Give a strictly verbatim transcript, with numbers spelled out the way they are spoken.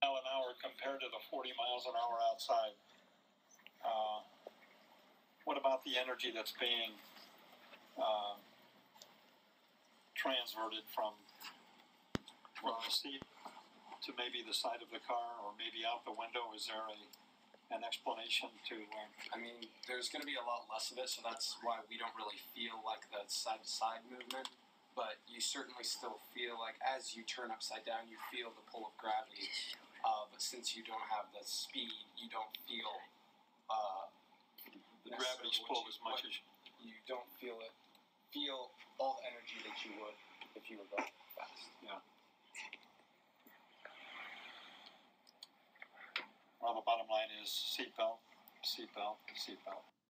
mile an hour compared to the forty miles an hour outside. Uh, what about the energy that's being uh, transverted from from the seat to maybe the side of the car or maybe out the window? Is there a an explanation to? Uh, I mean, there's going to be a lot less of it, so that's why we don't really feel like the side-to-side movement. But you certainly still feel like as you turn upside down, you feel the pull of gravity. Uh, but since you don't have the speed, you don't feel uh, the gravity's pull as much as you don't feel it. Feel all the energy that you would if you were going fast. Yeah. Well, the bottom line is seatbelt, seatbelt, seatbelt.